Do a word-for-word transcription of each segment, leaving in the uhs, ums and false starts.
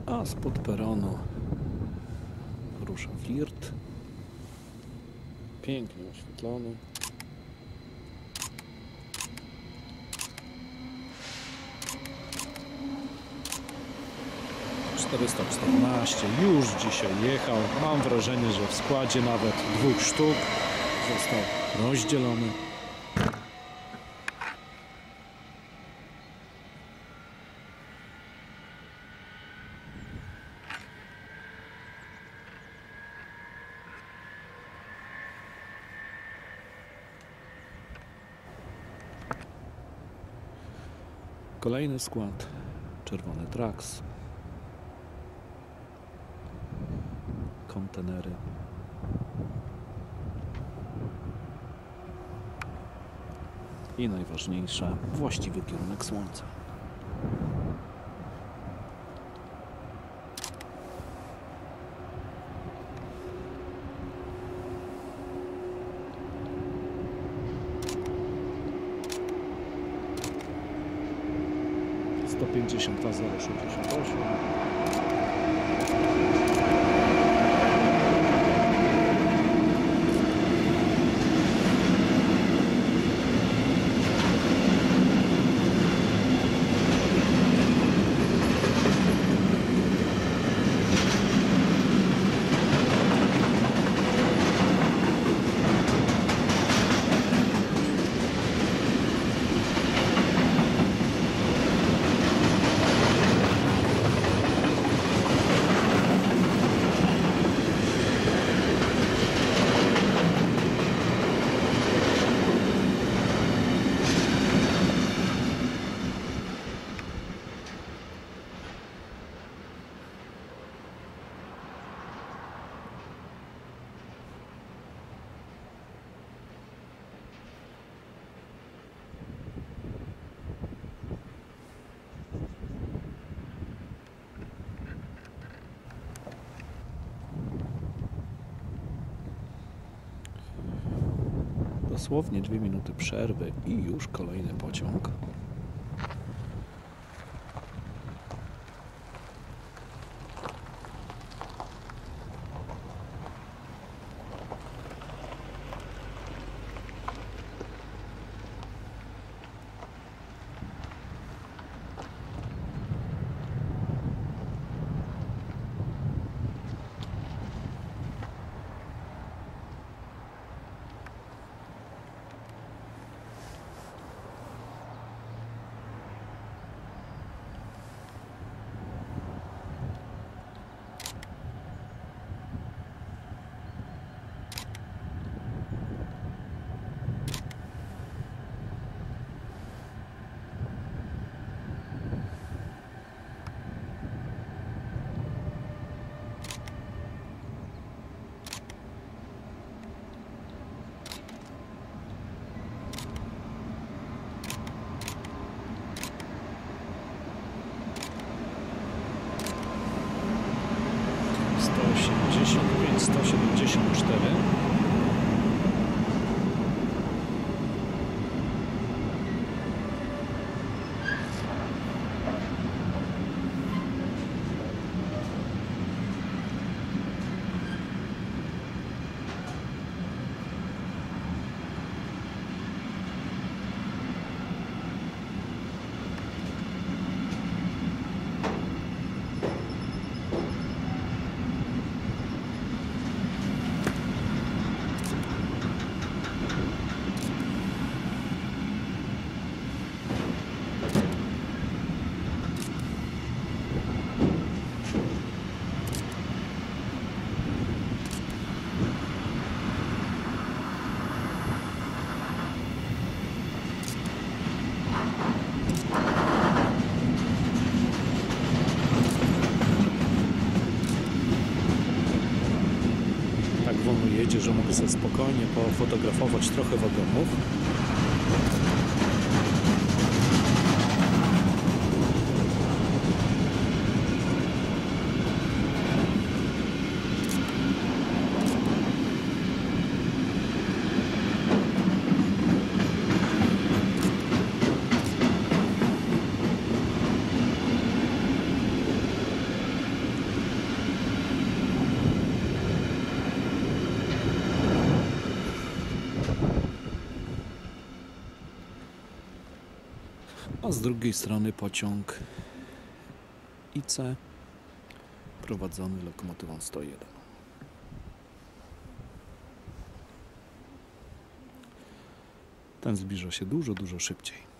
A spod peronu rusza Flirt. Pięknie oświetlony. czterysta czternaście już dzisiaj jechał. Mam wrażenie, że w składzie nawet dwóch sztuk został rozdzielony. Kolejny skład. Czerwony Trax. Kontenery. I najważniejsze, właściwy kierunek słońca. sto pięćdziesiąt dwa zero sześćdziesiąt osiem. Dosłownie dwie minuty przerwy i już kolejny pociąg. sto siedemdziesiąt cztery. Jedzie, że mogę sobie spokojnie pofotografować trochę wagonów. a z drugiej strony pociąg I C prowadzony lokomotywą sto jeden. Ten zbliża się dużo, dużo szybciej.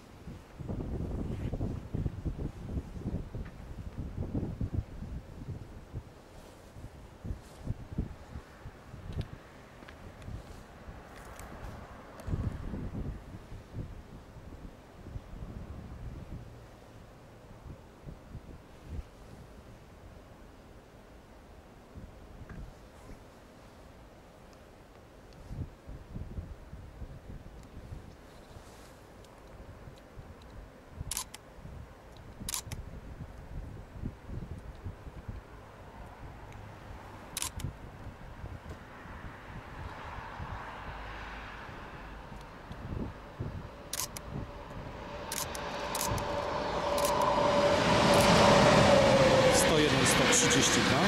sto trzydzieści dwa.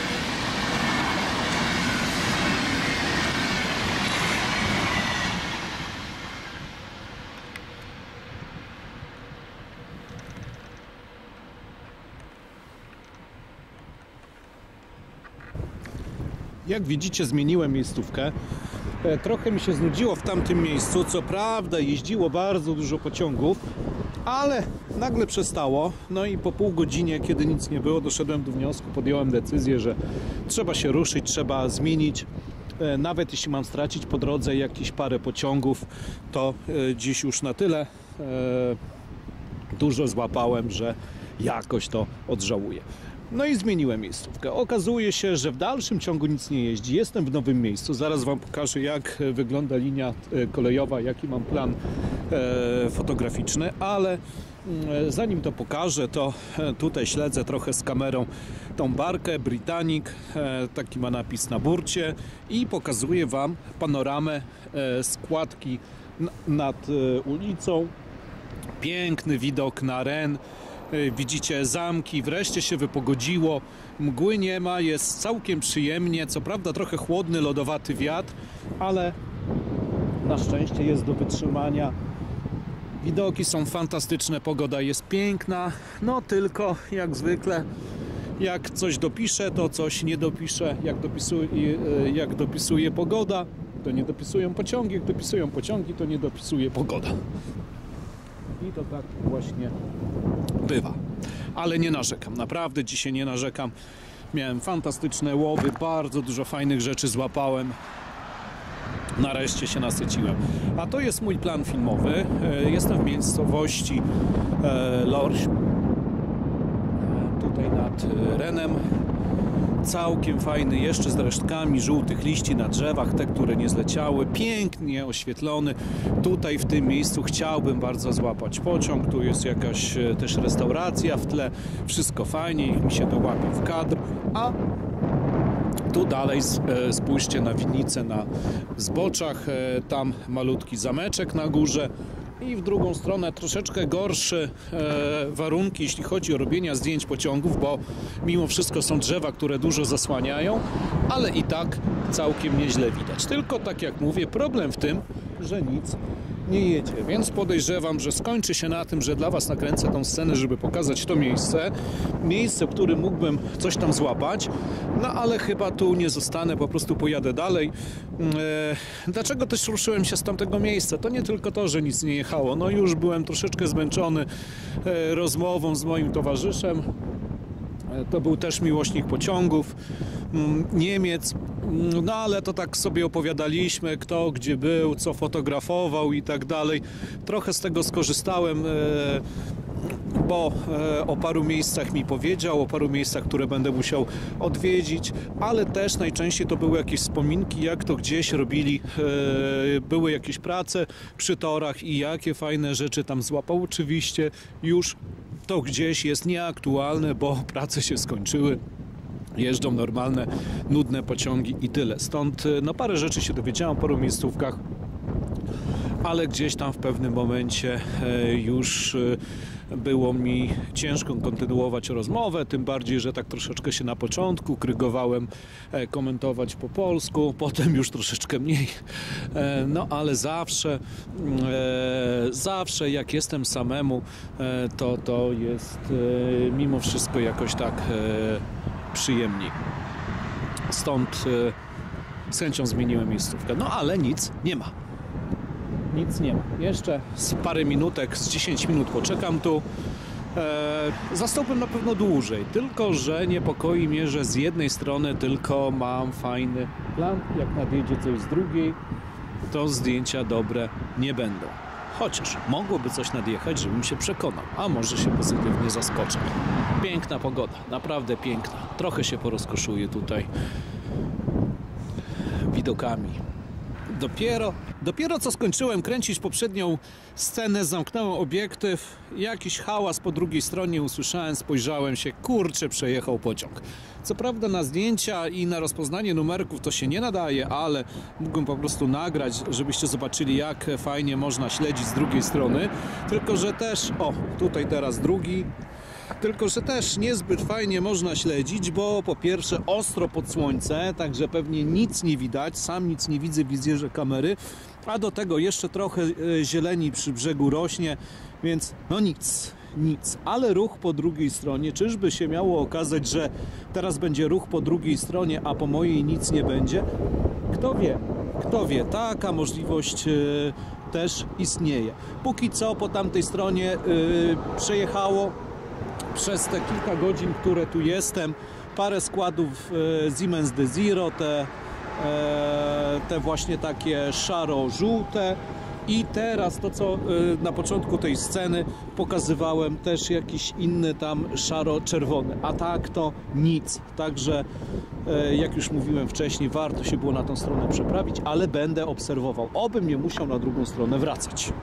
Jak widzicie, zmieniłem miejscówkę. Trochę mi się znudziło w tamtym miejscu. Co prawda jeździło bardzo dużo pociągów, ale nagle przestało. No i po pół godzinie, kiedy nic nie było, doszedłem do wniosku, podjąłem decyzję, że trzeba się ruszyć, trzeba zmienić. Nawet jeśli mam stracić po drodze jakieś parę pociągów, to dziś już na tyle dużo złapałem, że jakoś to odżałuję. No i zmieniłem miejscówkę. Okazuje się, że w dalszym ciągu nic nie jeździ. Jestem w nowym miejscu. Zaraz Wam pokażę, jak wygląda linia kolejowa, jaki mam plan e, fotograficzny, ale e, zanim to pokażę, to e, tutaj śledzę trochę z kamerą tą barkę Britannic. E, taki ma napis na burcie i pokazuję Wam panoramę e, składki n- nad e, ulicą. Piękny widok na Ren. Widzicie zamki, wreszcie się wypogodziło, mgły nie ma, jest całkiem przyjemnie, co prawda trochę chłodny, lodowaty wiatr, ale na szczęście jest do wytrzymania. Widoki są fantastyczne, pogoda jest piękna, no tylko jak zwykle, jak coś dopiszę, to coś nie dopiszę, jak dopisuje, jak dopisuje pogoda, to nie dopisują pociągi, jak dopisują pociągi, to nie dopisuje pogoda. I to tak właśnie bywa. Ale nie narzekam, naprawdę dzisiaj nie narzekam. Miałem fantastyczne łowy, bardzo dużo fajnych rzeczy złapałem. Nareszcie się nasyciłem. A to jest mój plan filmowy. Jestem w miejscowości Lorch, tutaj nad Renem. Całkiem fajny, jeszcze z resztkami żółtych liści na drzewach, te, które nie zleciały, pięknie oświetlony. Tutaj w tym miejscu chciałbym bardzo złapać pociąg, tu jest jakaś też restauracja w tle, wszystko fajnie, niech mi się to łapie w kadr, a tu dalej spójrzcie na winnicę na zboczach, tam malutki zameczek na górze. I w drugą stronę troszeczkę gorsze e, warunki, jeśli chodzi o robienia zdjęć pociągów, bo mimo wszystko są drzewa, które dużo zasłaniają, ale i tak całkiem nieźle widać. Tylko tak jak mówię, problem w tym, że nic nie jedzie, więc podejrzewam, że skończy się na tym, że dla Was nakręcę tą scenę, żeby pokazać to miejsce, miejsce, w którym mógłbym coś tam złapać, no ale chyba tu nie zostanę, po prostu pojadę dalej. E, dlaczego też ruszyłem się z tamtego miejsca? To nie tylko to, że nic nie jechało, no już byłem troszeczkę zmęczony e, rozmową z moim towarzyszem. To był też miłośnik pociągów, Niemiec, no ale to tak sobie opowiadaliśmy, kto gdzie był, co fotografował i tak dalej. Trochę z tego skorzystałem, bo o paru miejscach mi powiedział, o paru miejscach, które będę musiał odwiedzić, ale też najczęściej to były jakieś wspominki, jak to gdzieś robili, były jakieś prace przy torach i jakie fajne rzeczy tam złapał. Oczywiście już to gdzieś jest nieaktualne, bo prace się skończyły. Jeżdżą normalne, nudne pociągi i tyle. Stąd no parę rzeczy się dowiedziałem o paru miejscówkach, ale gdzieś tam w pewnym momencie już było mi ciężko kontynuować rozmowę, tym bardziej, że tak troszeczkę się na początku krygowałem e, komentować po polsku, potem już troszeczkę mniej, e, no ale zawsze, e, zawsze jak jestem samemu, e, to to jest e, mimo wszystko jakoś tak e, przyjemniej. Stąd e, z chęcią zmieniłem miejscówkę, no ale nic nie ma. Nic nie ma. Jeszcze z parę minutek, z dziesięć minut poczekam tu. E, zastąpię na pewno dłużej, tylko że niepokoi mnie, że z jednej strony tylko mam fajny plan, jak nadjedzie coś z drugiej, to zdjęcia dobre nie będą. Chociaż mogłoby coś nadjechać, żebym się przekonał, a może się pozytywnie zaskoczę. Piękna pogoda, naprawdę piękna. Trochę się porozkoszuję tutaj widokami. Dopiero, dopiero co skończyłem kręcić poprzednią scenę, zamknąłem obiektyw, jakiś hałas po drugiej stronie usłyszałem, spojrzałem się, kurczę, przejechał pociąg. Co prawda na zdjęcia i na rozpoznanie numerków to się nie nadaje, ale mógłbym po prostu nagrać, żebyście zobaczyli, jak fajnie można śledzić z drugiej strony. Tylko że też, o, tutaj teraz drugi, tylko że też niezbyt fajnie można śledzić, bo po pierwsze ostro pod słońce, także pewnie nic nie widać, sam nic nie widzę w wizjerze kamery, a do tego jeszcze trochę zieleni przy brzegu rośnie, więc no nic, nic. Ale ruch po drugiej stronie, czyżby się miało okazać, że teraz będzie ruch po drugiej stronie, a po mojej nic nie będzie? Kto wie, kto wie, taka możliwość yy, też istnieje. Póki co po tamtej stronie yy, przejechało przez te kilka godzin, które tu jestem, parę składów e, Siemens Desiro, te, e, te właśnie takie szaro-żółte i teraz to, co e, na początku tej sceny pokazywałem, też jakiś inny tam szaro-czerwony, a tak to nic. Także e, jak już mówiłem wcześniej, warto się było na tą stronę przeprawić, ale będę obserwował, obym nie musiał na drugą stronę wracać.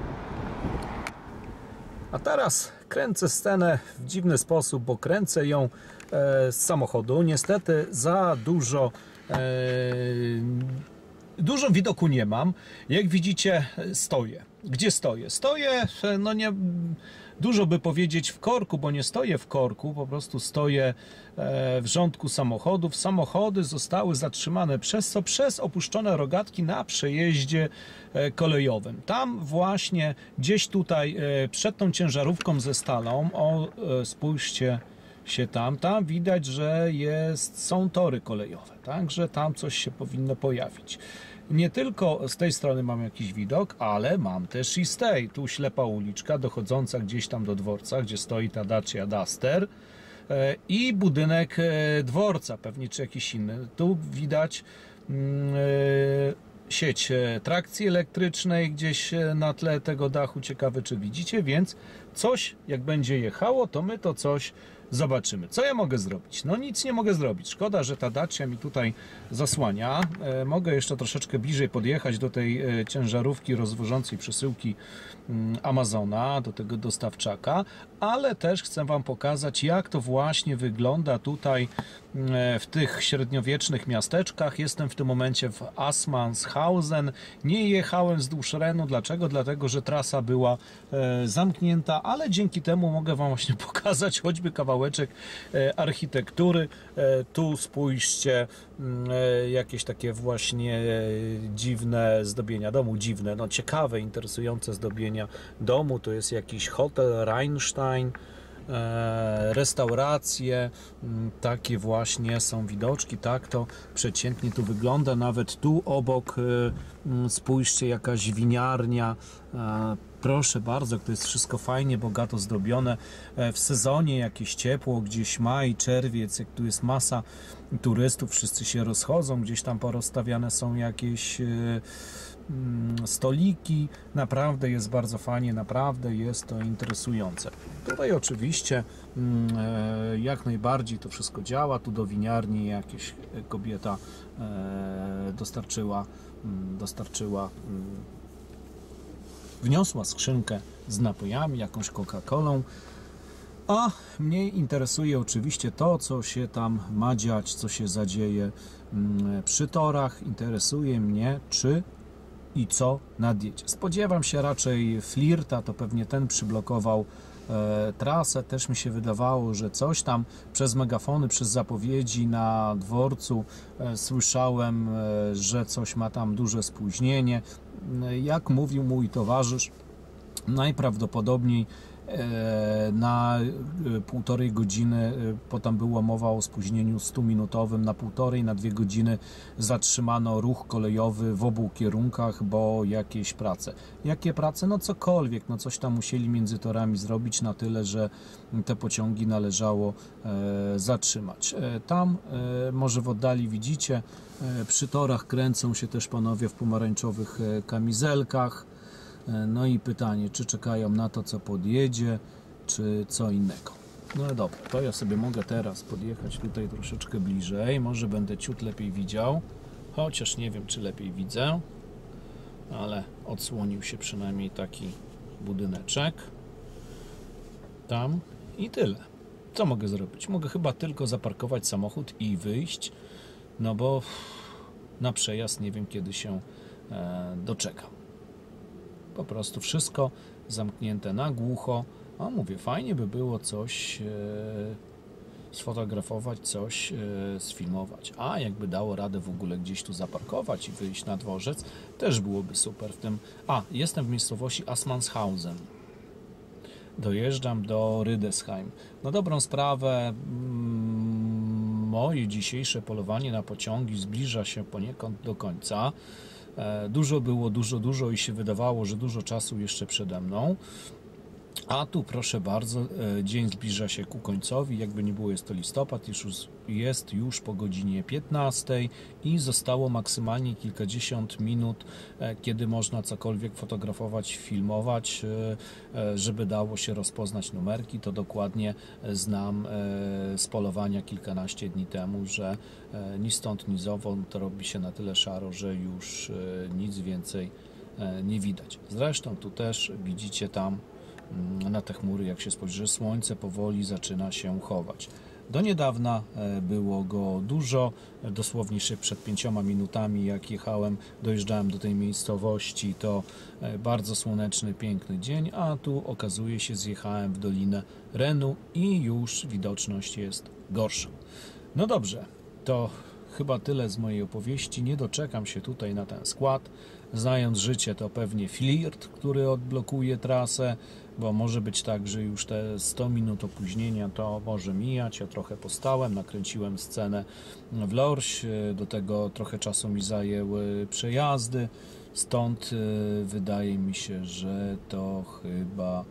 A teraz kręcę scenę w dziwny sposób, bo kręcę ją e, z samochodu. Niestety za dużo, e, dużo widoku nie mam. Jak widzicie, stoję. Gdzie stoję? Stoję, no nie... Dużo by powiedzieć w korku, bo nie stoję w korku, po prostu stoję w rządku samochodów. Samochody zostały zatrzymane przez co? Przez opuszczone rogatki na przejeździe kolejowym. Tam właśnie, gdzieś tutaj przed tą ciężarówką ze stalą, o, spójrzcie się tam, tam widać, że jest, są tory kolejowe, także tam coś się powinno pojawić. Nie tylko z tej strony mam jakiś widok, ale mam też i z tej. Tu ślepa uliczka dochodząca gdzieś tam do dworca, gdzie stoi ta Dacia Duster i budynek dworca, pewnie czy jakiś inny. Tu widać sieć trakcji elektrycznej gdzieś na tle tego dachu. Ciekawe, czy widzicie, więc coś jak będzie jechało, to my to coś zobaczymy. Co ja mogę zrobić? No nic nie mogę zrobić. Szkoda, że ta Dacia mi tutaj zasłania. E, mogę jeszcze troszeczkę bliżej podjechać do tej e, ciężarówki rozwożącej przesyłki mm, Amazona, do tego dostawczaka, ale też chcę Wam pokazać, jak to właśnie wygląda tutaj e, w tych średniowiecznych miasteczkach. Jestem w tym momencie w Assmannshausen. Nie jechałem wzdłuż Renu. Dlaczego? Dlatego, że trasa była e, zamknięta, ale dzięki temu mogę Wam właśnie pokazać choćby kawałek architektury. Tu spójrzcie, jakieś takie właśnie dziwne zdobienia domu, dziwne, no ciekawe, interesujące zdobienia domu. To jest jakiś hotel Rheinstein, restauracje, takie właśnie są widoczki, tak to przeciętnie tu wygląda. Nawet tu obok spójrzcie, jakaś winiarnia. Proszę bardzo, to jest wszystko fajnie, bogato zdobione. W sezonie jakieś ciepło, gdzieś maj, czerwiec, jak tu jest masa turystów, wszyscy się rozchodzą, gdzieś tam porozstawiane są jakieś stoliki. Naprawdę jest bardzo fajnie, naprawdę jest to interesujące. Tutaj oczywiście jak najbardziej to wszystko działa. Tu do winiarni jakieś kobieta dostarczyła, dostarczyła wniosła skrzynkę z napojami, jakąś Coca-Colą, a mnie interesuje oczywiście to, co się tam ma dziać, co się zadzieje przy torach. Interesuje mnie, czy i co nadjedzie. Spodziewam się raczej flirta, to pewnie ten przyblokował e, trasę. Też mi się wydawało, że coś tam przez megafony, przez zapowiedzi na dworcu e, słyszałem, e, że coś ma tam duże spóźnienie. E, jak mówił mój towarzysz, najprawdopodobniej na półtorej godziny, bo tam była mowa o spóźnieniu stuminutowym, na półtorej, na dwie godziny zatrzymano ruch kolejowy w obu kierunkach, bo jakieś prace. Jakie prace? No cokolwiek, no coś tam musieli między torami zrobić na tyle, że te pociągi należało e, zatrzymać. E, tam, e, może w oddali widzicie, e, przy torach kręcą się też panowie w pomarańczowych e, kamizelkach. No i pytanie, czy czekają na to, co podjedzie, czy co innego. No dobra, to ja sobie mogę teraz podjechać tutaj troszeczkę bliżej. Może będę ciut lepiej widział, chociaż nie wiem, czy lepiej widzę, ale odsłonił się przynajmniej taki budyneczek. Tam i tyle. Co mogę zrobić? Mogę chyba tylko zaparkować samochód i wyjść, no bo na przejazd nie wiem, kiedy się e, doczekam. Po prostu wszystko zamknięte na głucho. A mówię, fajnie by było coś e, sfotografować, coś e, sfilmować. A jakby dało radę w ogóle gdzieś tu zaparkować i wyjść na dworzec, też byłoby super w tym. A, jestem w miejscowości Assmannshausen. Dojeżdżam do Rydesheim. Na dobrą sprawę mm, moje dzisiejsze polowanie na pociągi zbliża się poniekąd do końca. Dużo było, dużo, dużo i się wydawało, że dużo czasu jeszcze przede mną. A tu proszę bardzo, dzień zbliża się ku końcowi, jakby nie było, jest to listopad, już jest już po godzinie piętnastej i zostało maksymalnie kilkadziesiąt minut, kiedy można cokolwiek fotografować, filmować, żeby dało się rozpoznać numerki. To dokładnie znam z polowania kilkanaście dni temu, że ni stąd, ni zowąd robi się na tyle szaro, że już nic więcej nie widać. Zresztą tu też widzicie tam na te chmury, jak się spojrzy, słońce powoli zaczyna się chować. Do niedawna było go dużo, dosłownie jeszcze przed pięcioma minutami, jak jechałem, dojeżdżałem do tej miejscowości, to bardzo słoneczny, piękny dzień, a tu okazuje się, zjechałem w Dolinę Renu i już widoczność jest gorsza. No dobrze, to chyba tyle z mojej opowieści. Nie doczekam się tutaj na ten skład. Znając życie, to pewnie flirt, który odblokuje trasę, bo może być tak, że już te sto minut opóźnienia to może mijać. Ja trochę postałem, nakręciłem scenę w Lorś, do tego trochę czasu mi zajęły przejazdy, stąd wydaje mi się, że to chyba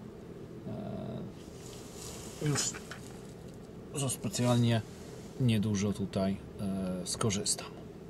już że specjalnie niedużo tutaj skorzystam.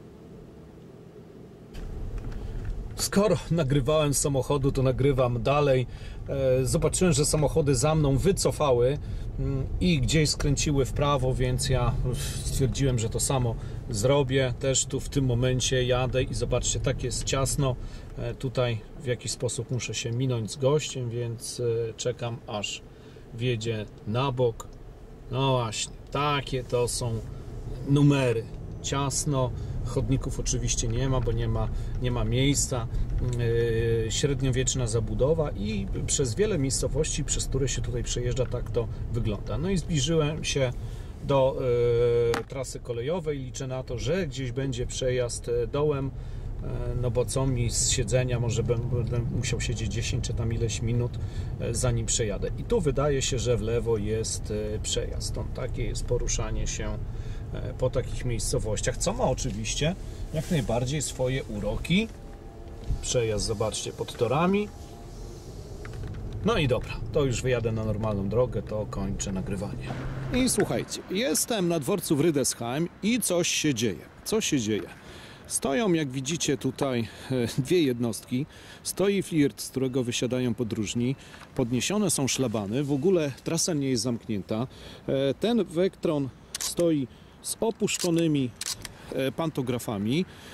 Skoro nagrywałem z samochodu, to nagrywam dalej. Zobaczyłem, że samochody za mną wycofały i gdzieś skręciły w prawo, więc ja stwierdziłem, że to samo zrobię. Też tu w tym momencie jadę i zobaczcie, tak jest ciasno. Tutaj w jakiś sposób muszę się minąć z gościem, więc czekam, aż wjedzie na bok. No właśnie, takie to są numery. Ciasno, chodników oczywiście nie ma, bo nie ma, nie ma miejsca. Yy, średniowieczna zabudowa i przez wiele miejscowości, przez które się tutaj przejeżdża, tak to wygląda. No i zbliżyłem się do yy, trasy kolejowej. Liczę na to, że gdzieś będzie przejazd dołem, yy, no bo co mi z siedzenia, może będę musiał siedzieć dziesięć czy tam ileś minut, yy, zanim przejadę. I tu wydaje się, że w lewo jest yy, przejazd. Stąd takie jest poruszanie się po takich miejscowościach, co ma oczywiście jak najbardziej swoje uroki. Przejazd, zobaczcie, pod torami. No i dobra, to już wyjadę na normalną drogę, to kończę nagrywanie. I słuchajcie, jestem na dworcu w Rydesheim i coś się dzieje. Co się dzieje? Stoją, jak widzicie, tutaj dwie jednostki. Stoi flirt, z którego wysiadają podróżni. Podniesione są szlabany. W ogóle trasa nie jest zamknięta. Ten Vectron stoi z opuszczonymi pantografami.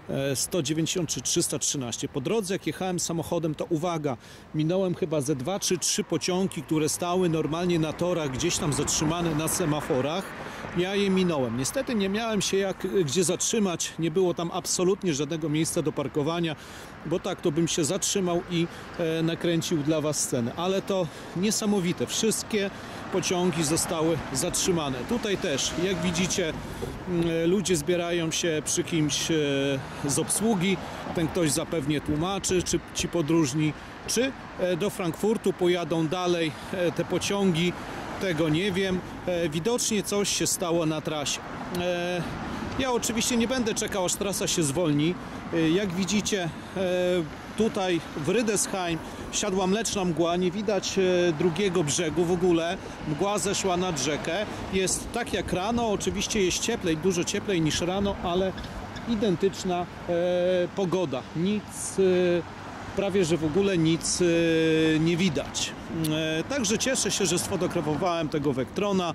sto dziewięćdziesiąt czy trzysta trzynaście. Po drodze jak jechałem samochodem, to uwaga, minąłem chyba ze dwa czy trzy pociągi, które stały normalnie na torach, gdzieś tam zatrzymane na semaforach. Ja je minąłem. Niestety nie miałem się jak gdzie zatrzymać, nie było tam absolutnie żadnego miejsca do parkowania, bo tak to bym się zatrzymał i e, nakręcił dla Was scenę. Ale to niesamowite, wszystkie pociągi zostały zatrzymane. Tutaj też, jak widzicie, ludzie zbierają się przy kimś z obsługi. Ten ktoś zapewnie tłumaczy, czy ci podróżni, czy do Frankfurtu pojadą dalej te pociągi. Tego nie wiem. Widocznie coś się stało na trasie. Ja oczywiście nie będę czekał, aż trasa się zwolni. Jak widzicie, tutaj w Rydesheim siadła mleczna mgła, nie widać drugiego brzegu w ogóle. Mgła zeszła nad rzekę. Jest tak jak rano, oczywiście jest cieplej, dużo cieplej niż rano, ale identyczna pogoda. Nic, prawie że w ogóle nic nie widać. Także cieszę się, że sfotografowałem tego Vectrona.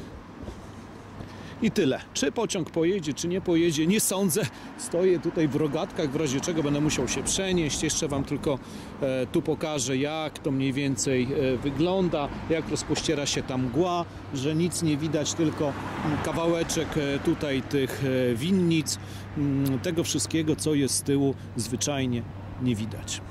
I tyle. Czy pociąg pojedzie, czy nie pojedzie, nie sądzę. Stoję tutaj w rogatkach, w razie czego będę musiał się przenieść. Jeszcze Wam tylko e, tu pokażę, jak to mniej więcej e, wygląda, jak rozpościera się ta mgła, że nic nie widać, tylko kawałeczek e, tutaj tych e, winnic. M, tego wszystkiego, co jest z tyłu, zwyczajnie nie widać.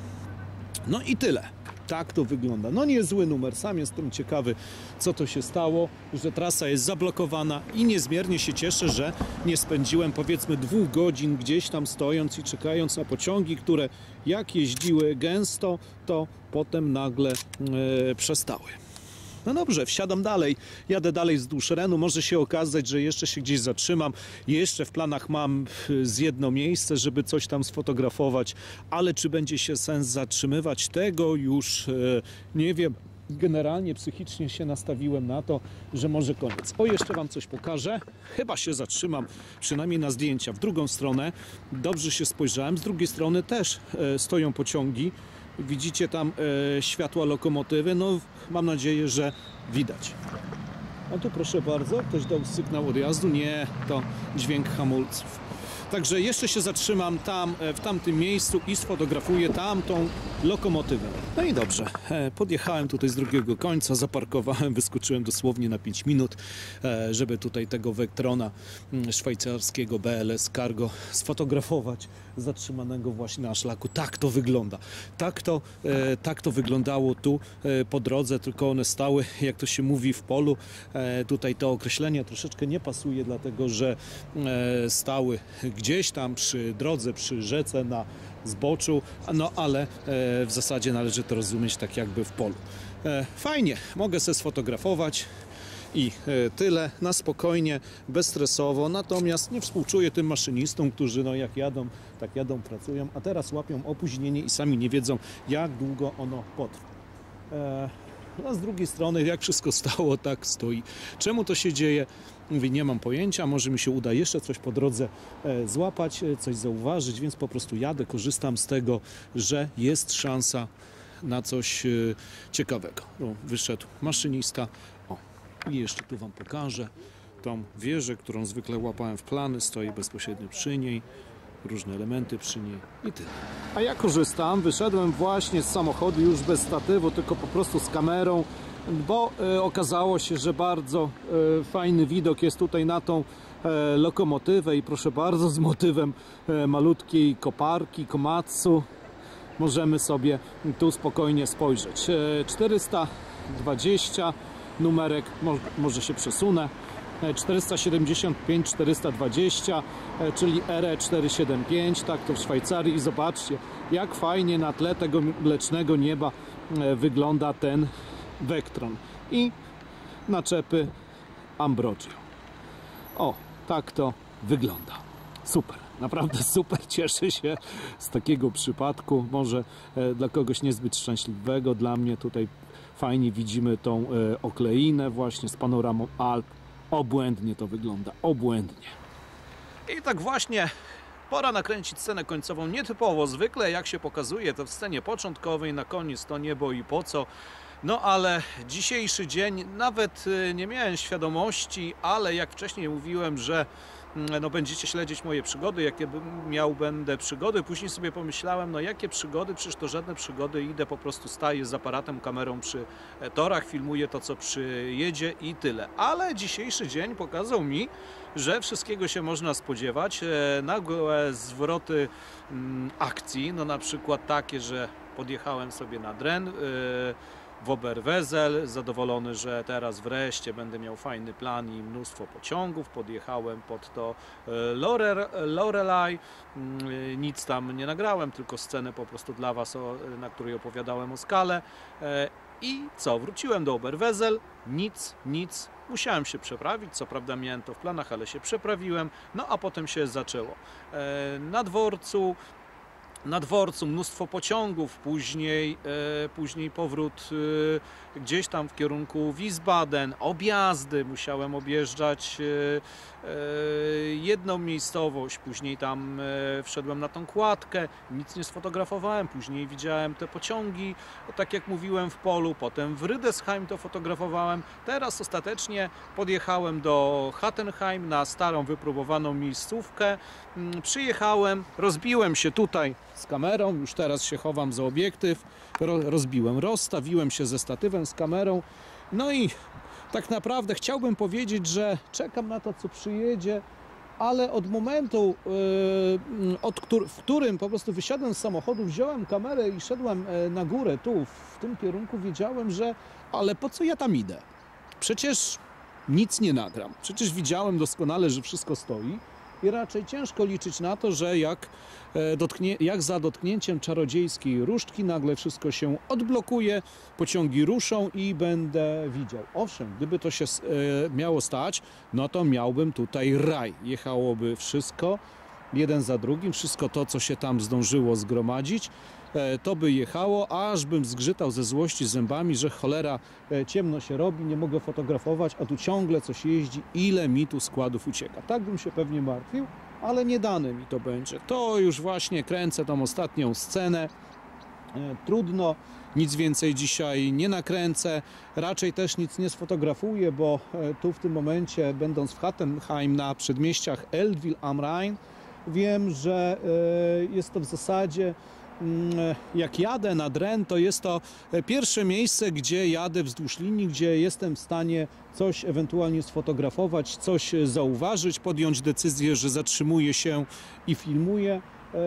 No i tyle. Tak to wygląda. No niezły numer. Sam jestem ciekawy, co to się stało, że trasa jest zablokowana i niezmiernie się cieszę, że nie spędziłem powiedzmy dwóch godzin gdzieś tam stojąc i czekając na pociągi, które jak jeździły gęsto, to potem nagle e, przestały. No dobrze, wsiadam dalej, jadę dalej wzdłuż Renu, może się okazać, że jeszcze się gdzieś zatrzymam, jeszcze w planach mam z jedno miejsce, żeby coś tam sfotografować, ale czy będzie się sens zatrzymywać, tego już e, nie wiem. Generalnie psychicznie się nastawiłem na to, że może koniec. O, jeszcze Wam coś pokażę. Chyba się zatrzymam, przynajmniej na zdjęcia. W drugą stronę dobrze się spojrzałem, z drugiej strony też e, stoją pociągi. Widzicie tam e, światła lokomotywy, no mam nadzieję, że widać. A tu proszę bardzo, ktoś dał sygnał odjazdu, nie, to dźwięk hamulców. Także jeszcze się zatrzymam tam, w tamtym miejscu i sfotografuję tamtą lokomotywę. No i dobrze, podjechałem tutaj z drugiego końca, zaparkowałem, wyskoczyłem dosłownie na pięć minut, żeby tutaj tego Vectrona szwajcarskiego B L S Cargo sfotografować, zatrzymanego właśnie na szlaku. Tak to wygląda. Tak to, tak to wyglądało tu po drodze, tylko one stały, jak to się mówi, w polu. Tutaj to określenie troszeczkę nie pasuje, dlatego że stały gdzieś tam przy drodze, przy rzece, na zboczu, no ale w zasadzie należy to rozumieć tak jakby w polu. Fajnie, mogę sobie sfotografować i tyle, na spokojnie, bezstresowo, natomiast nie współczuję tym maszynistom, którzy no jak jadą, tak jadą, pracują, a teraz łapią opóźnienie i sami nie wiedzą, jak długo ono potrwa. A z drugiej strony, jak wszystko stało, tak stoi. Czemu to się dzieje? Mówię, nie mam pojęcia, może mi się uda jeszcze coś po drodze e, złapać, e, coś zauważyć, więc po prostu jadę, korzystam z tego, że jest szansa na coś e, ciekawego. O, wyszedł maszynista. O, i jeszcze tu Wam pokażę tą wieżę, którą zwykle łapałem w plany, stoję bezpośrednio przy niej. Różne elementy przy niej i tyle. A ja korzystam, wyszedłem właśnie z samochodu już bez statywu, tylko po prostu z kamerą, bo e, okazało się, że bardzo e, fajny widok jest tutaj na tą e, lokomotywę i proszę bardzo, z motywem e, malutkiej koparki, Komatsu możemy sobie tu spokojnie spojrzeć. E, czterysta dwadzieścia numerek, może, może się przesunę, czterysta siedemdziesiąt pięć czterysta dwadzieścia, czyli R E czterysta siedemdziesiąt pięć, tak to w Szwajcarii, i zobaczcie, jak fajnie na tle tego mlecznego nieba wygląda ten Vectron i naczepy Ambrogio. O, tak to wygląda. Super, naprawdę super, cieszę się z takiego przypadku, może dla kogoś niezbyt szczęśliwego, dla mnie tutaj fajnie widzimy tą okleinę właśnie z panoramą Alp. Obłędnie to wygląda, obłędnie. I tak właśnie pora nakręcić scenę końcową nietypowo. Zwykle jak się pokazuje to w scenie początkowej, na koniec to niebo i po co. No ale dzisiejszy dzień, nawet nie miałem świadomości, ale jak wcześniej mówiłem, że no będziecie śledzić moje przygody, jakie miał będę przygody. Później sobie pomyślałem, no jakie przygody, przecież to żadne przygody, idę po prostu, staję z aparatem, kamerą przy torach, filmuję to, co przyjedzie i tyle. Ale dzisiejszy dzień pokazał mi, że wszystkiego się można spodziewać. Nagłe zwroty akcji, no na przykład takie, że podjechałem sobie na Dren w Oberwesel, zadowolony, że teraz wreszcie będę miał fajny plan i mnóstwo pociągów. Podjechałem pod to Lore, Lorelei, nic tam nie nagrałem, tylko scenę po prostu dla Was, na której opowiadałem o skale. I co? Wróciłem do Oberwesel, nic, nic. Musiałem się przeprawić, co prawda miałem to w planach, ale się przeprawiłem, no a potem się zaczęło. Na dworcu Na dworcu mnóstwo pociągów, później, e, później powrót e, gdzieś tam w kierunku Wiesbaden, objazdy, musiałem objeżdżać e, e, jedną miejscowość, później tam e, wszedłem na tą kładkę, nic nie sfotografowałem, później widziałem te pociągi, tak jak mówiłem, w polu, potem w Rydesheim to fotografowałem, teraz ostatecznie podjechałem do Hattenheim na starą, wypróbowaną miejscówkę, przyjechałem, rozbiłem się tutaj z kamerą, już teraz się chowam za obiektyw, rozbiłem, rozstawiłem się ze statywem, z kamerą, no i tak naprawdę chciałbym powiedzieć, że czekam na to, co przyjedzie, ale od momentu, yy, od któr w którym po prostu wysiadłem z samochodu, wziąłem kamerę i szedłem na górę, tu, w tym kierunku, wiedziałem, że ale po co ja tam idę? Przecież nic nie nagram, przecież widziałem doskonale, że wszystko stoi. I raczej ciężko liczyć na to, że jak, dotknie, jak za dotknięciem czarodziejskiej różdżki nagle wszystko się odblokuje, pociągi ruszą i będę widział. Owszem, gdyby to się e, miało stać, no to miałbym tutaj raj. Jechałoby wszystko, jeden za drugim, wszystko to, co się tam zdążyło zgromadzić, e, to by jechało, aż bym zgrzytał ze złości zębami, że cholera, e, ciemno się robi, nie mogę fotografować, a tu ciągle coś jeździ, ile mi tu składów ucieka. Tak bym się pewnie martwił, ale nie dane mi to będzie. To już właśnie kręcę tą ostatnią scenę. E, trudno, nic więcej dzisiaj nie nakręcę, raczej też nic nie sfotografuję, bo e, tu w tym momencie, będąc w Hattenheim na przedmieściach Eltville am Rhein, wiem, że e, jest to w zasadzie, jak jadę na Dren, to jest to pierwsze miejsce, gdzie jadę wzdłuż linii, gdzie jestem w stanie coś ewentualnie sfotografować, coś zauważyć, podjąć decyzję, że zatrzymuję się i filmuję.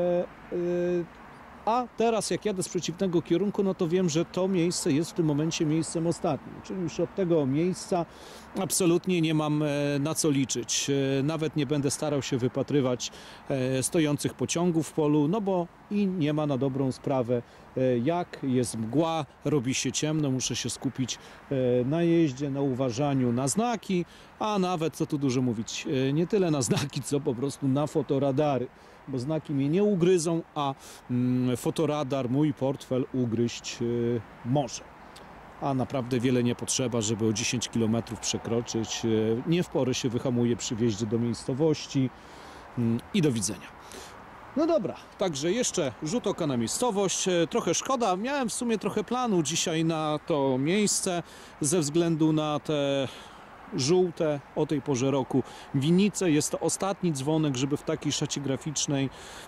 A teraz jak jadę z przeciwnego kierunku, no to wiem, że to miejsce jest w tym momencie miejscem ostatnim. Czyli już od tego miejsca absolutnie nie mam na co liczyć. Nawet nie będę starał się wypatrywać stojących pociągów w polu, no bo i nie ma na dobrą sprawę jak, jest mgła, robi się ciemno, muszę się skupić na jeździe, na uważaniu na znaki, a nawet, co tu dużo mówić, nie tyle na znaki, co po prostu na fotoradary. Bo znaki mnie nie ugryzą, a mm, fotoradar, mój portfel ugryźć y, może. A naprawdę wiele nie potrzeba, żeby o dziesięć kilometrów przekroczyć. Y, nie w porę się wyhamuje przy wjeździe do miejscowości y, i do widzenia. No dobra, także jeszcze rzut oka na miejscowość. Y, trochę szkoda, miałem w sumie trochę planu dzisiaj na to miejsce ze względu na te żółte o tej porze roku winnice. Jest to ostatni dzwonek, żeby w takiej szacie graficznej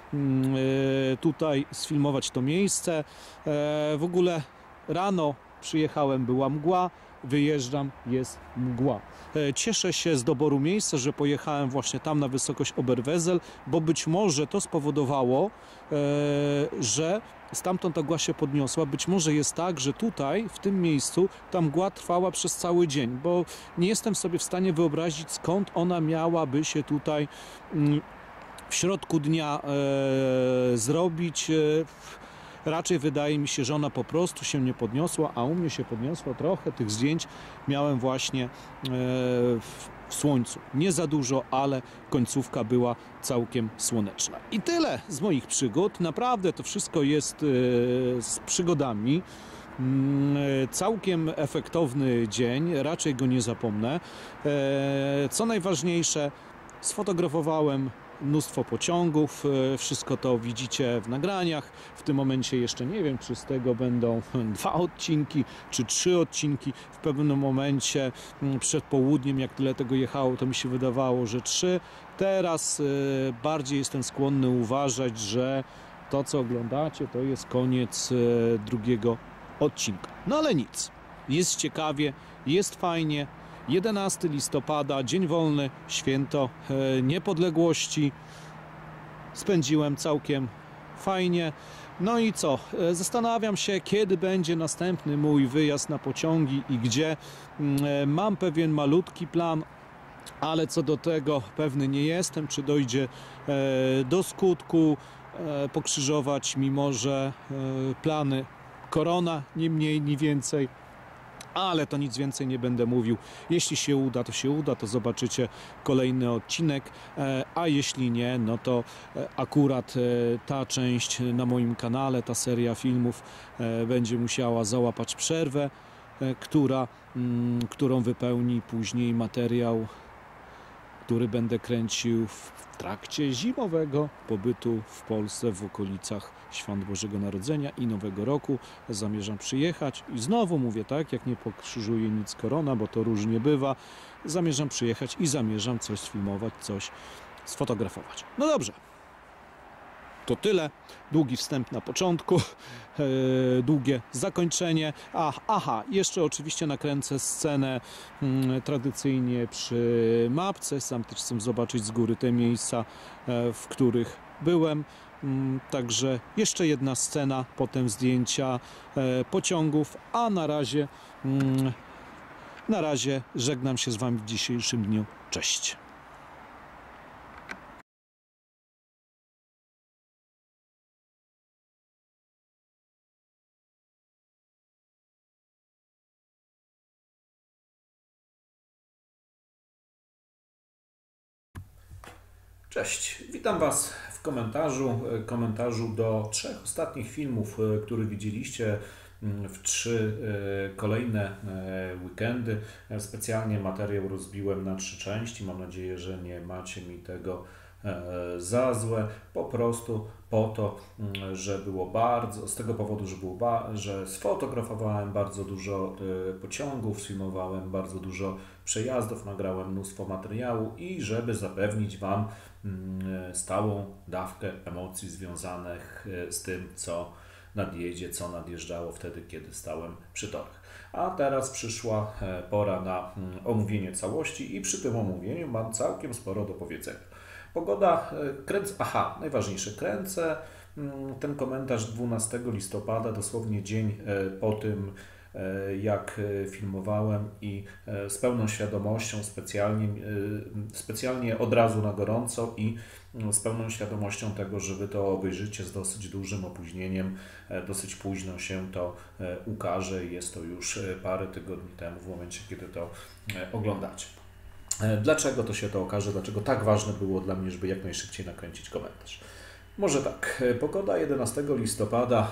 tutaj sfilmować to miejsce. W ogóle rano przyjechałem, była mgła, wyjeżdżam, jest mgła. Cieszę się z doboru miejsca, że pojechałem właśnie tam na wysokość Oberwesel, bo być może to spowodowało, że stamtąd ta mgła się podniosła. Być może jest tak, że tutaj, w tym miejscu, ta mgła trwała przez cały dzień, bo nie jestem sobie w stanie wyobrazić, skąd ona miałaby się tutaj w środku dnia e, zrobić. Raczej wydaje mi się, że ona po prostu się nie podniosła, a u mnie się podniosła trochę. Tych zdjęć miałem właśnie e, w słońcu. Nie za dużo, ale końcówka była całkiem słoneczna. I tyle z moich przygód. Naprawdę to wszystko jest e, z przygodami. Całkiem efektowny dzień, raczej go nie zapomnę. E, co najważniejsze, sfotografowałem mnóstwo pociągów, wszystko to widzicie w nagraniach. W tym momencie jeszcze nie wiem, czy z tego będą dwa odcinki, czy trzy odcinki. W pewnym momencie przed południem, jak tyle tego jechało, to mi się wydawało, że trzy. Teraz bardziej jestem skłonny uważać, że to, co oglądacie, to jest koniec drugiego odcinka. No ale nic. Jest ciekawie, jest fajnie. jedenastego listopada, dzień wolny, święto e, niepodległości. Spędziłem całkiem fajnie. No i co? E, zastanawiam się, kiedy będzie następny mój wyjazd na pociągi i gdzie. E, mam pewien malutki plan, ale co do tego pewny nie jestem, czy dojdzie e, do skutku. E, pokrzyżować mi może e, plany korona, ni mniej, ni więcej. Ale to nic więcej nie będę mówił. Jeśli się uda, to się uda, to zobaczycie kolejny odcinek, a jeśli nie, no to akurat ta część na moim kanale, ta seria filmów będzie musiała załapać przerwę, która, którą wypełni później materiał, który będę kręcił w trakcie zimowego pobytu w Polsce w okolicach Świąt Bożego Narodzenia i Nowego Roku. Zamierzam przyjechać i znowu mówię tak, jak nie pokrzyżuje nic korona, bo to różnie bywa, zamierzam przyjechać i zamierzam coś sfilmować, coś sfotografować. No dobrze. To tyle. Długi wstęp na początku, e, długie zakończenie. Ach, aha, jeszcze oczywiście nakręcę scenę m, tradycyjnie przy mapce. Sam też chcę zobaczyć z góry te miejsca, e, w których byłem. M, także jeszcze jedna scena, potem zdjęcia e, pociągów, a na razie, m, na razie żegnam się z Wami w dzisiejszym dniu. Cześć. Cześć, witam Was w komentarzu, komentarzu do trzech ostatnich filmów, które widzieliście w trzy kolejne weekendy. Specjalnie materiał rozbiłem na trzy części, mam nadzieję, że nie macie mi tego za złe, po prostu po to, że było bardzo, z tego powodu, że, było ba, że sfotografowałem bardzo dużo pociągów, filmowałem bardzo dużo przejazdów, nagrałem mnóstwo materiału i żeby zapewnić Wam stałą dawkę emocji związanych z tym, co nadjedzie, co nadjeżdżało wtedy, kiedy stałem przy torach. A teraz przyszła pora na omówienie całości i przy tym omówieniu mam całkiem sporo do powiedzenia. Pogoda, kręcę, aha, najważniejsze, kręcę ten komentarz dwunastego listopada, dosłownie dzień po tym, jak filmowałem i z pełną świadomością, specjalnie, specjalnie od razu na gorąco i z pełną świadomością tego, że Wy to obejrzycie z dosyć dużym opóźnieniem, dosyć późno się to ukaże. Jest to już parę tygodni temu, w momencie, kiedy to oglądacie. Dlaczego to się to okaże? Dlaczego tak ważne było dla mnie, żeby jak najszybciej nakręcić komentarz? Może tak, pogoda jedenastego listopada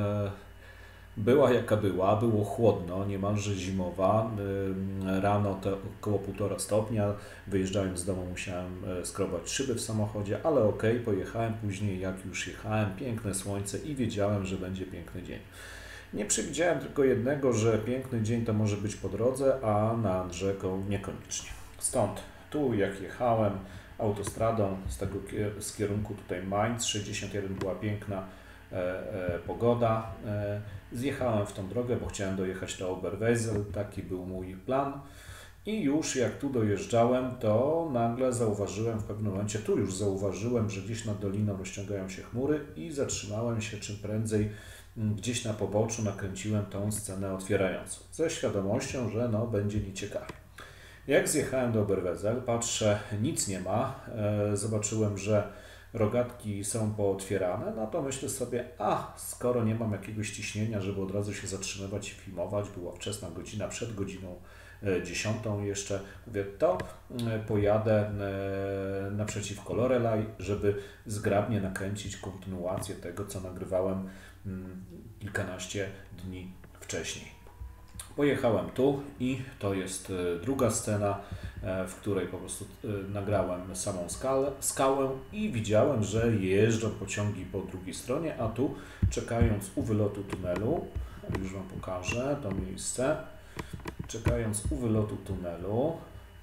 była jaka była, było chłodno, niemalże zimowa, rano to około półtora stopnia, wyjeżdżając z domu musiałem skrobać szyby w samochodzie, ale ok, pojechałem później, jak już jechałem, piękne słońce i wiedziałem, że będzie piękny dzień. Nie przewidziałem tylko jednego, że piękny dzień to może być po drodze, a nad rzeką niekoniecznie. Stąd tu jak jechałem autostradą z tego z kierunku tutaj Mainz, sześćdziesiąt jeden była piękna e, e, pogoda. E, zjechałem w tą drogę, bo chciałem dojechać do Oberwesel, taki był mój plan. I już jak tu dojeżdżałem, to nagle zauważyłem w pewnym momencie, tu już zauważyłem, że gdzieś nad doliną rozciągają się chmury i zatrzymałem się czym prędzej gdzieś na poboczu, nakręciłem tą scenę otwierającą. Ze świadomością, że no, będzie nieciekawie. Jak zjechałem do Oberwesel, patrzę, nic nie ma, e, zobaczyłem, że rogatki są pootwierane, no to myślę sobie, a skoro nie mam jakiegoś ciśnienia, żeby od razu się zatrzymywać i filmować, była wczesna godzina, przed godziną dziesiątą jeszcze, mówię, to pojadę naprzeciwko Loreley, żeby zgrabnie nakręcić kontynuację tego, co nagrywałem kilkanaście dni wcześniej. Pojechałem tu i to jest druga scena, w której po prostu nagrałem samą skalę, skałę i widziałem, że jeżdżą pociągi po drugiej stronie, a tu czekając u wylotu tunelu, już Wam pokażę to miejsce, czekając u wylotu tunelu,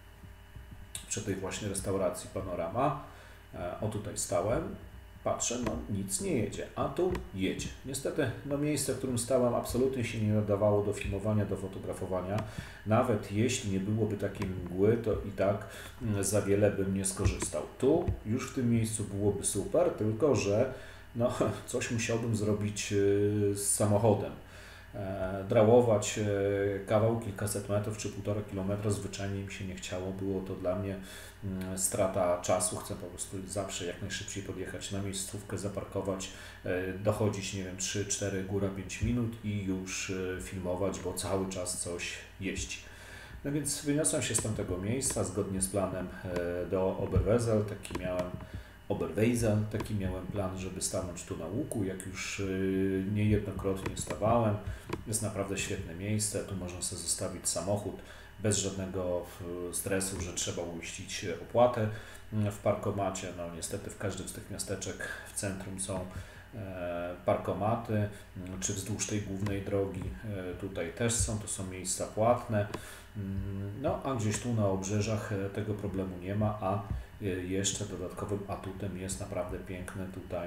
przy tej właśnie restauracji Panorama, o tutaj stałem, patrzę, no nic nie jedzie, a tu jedzie. Niestety, no miejsce, w którym stałem, absolutnie się nie nadawało do filmowania, do fotografowania. Nawet jeśli nie byłoby takiej mgły, to i tak za wiele bym nie skorzystał. Tu już w tym miejscu byłoby super, tylko że no, coś musiałbym zrobić z samochodem. Drałować kawał kilkaset metrów czy półtora kilometra zwyczajnie mi się nie chciało. Było to dla mnie strata czasu. Chcę po prostu zawsze jak najszybciej podjechać na miejscówkę, zaparkować, dochodzić, nie wiem, trzy, cztery, góra pięć minut i już filmować, bo cały czas coś jeździ. No więc wyniosłem się z tamtego miejsca zgodnie z planem do Oberwesel. Taki miałem Oberwesel, taki miałem plan, żeby stanąć tu na łuku, jak już niejednokrotnie stawałem. Jest naprawdę świetne miejsce, tu można sobie zostawić samochód bez żadnego stresu, że trzeba umieścić opłatę w parkomacie. No niestety w każdym z tych miasteczek w centrum są parkomaty, czy wzdłuż tej głównej drogi tutaj też są, to są miejsca płatne. No a gdzieś tu na obrzeżach tego problemu nie ma, a jeszcze dodatkowym atutem jest naprawdę piękne tutaj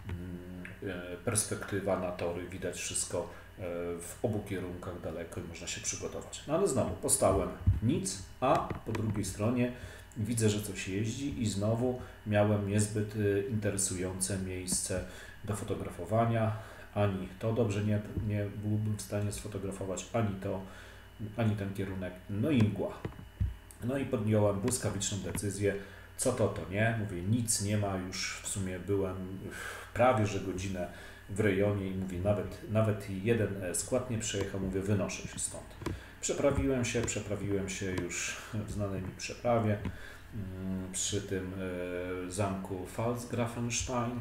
perspektywa na tory, widać wszystko w obu kierunkach daleko i można się przygotować. No ale znowu postałem nic, a po drugiej stronie widzę, że coś jeździ i znowu miałem niezbyt interesujące miejsce do fotografowania. Ani to dobrze nie, nie byłbym w stanie sfotografować, ani to, ani ten kierunek, no i mgła. No i podjąłem błyskawiczną decyzję, co to, to nie. Mówię, nic nie ma, już w sumie byłem prawie że godzinę w rejonie i mówię, nawet, nawet jeden skład nie przejechał, mówię, wynoszę się stąd. Przeprawiłem się, przeprawiłem się już w znanej mi przeprawie przy tym zamku Pfalzgrafenstein.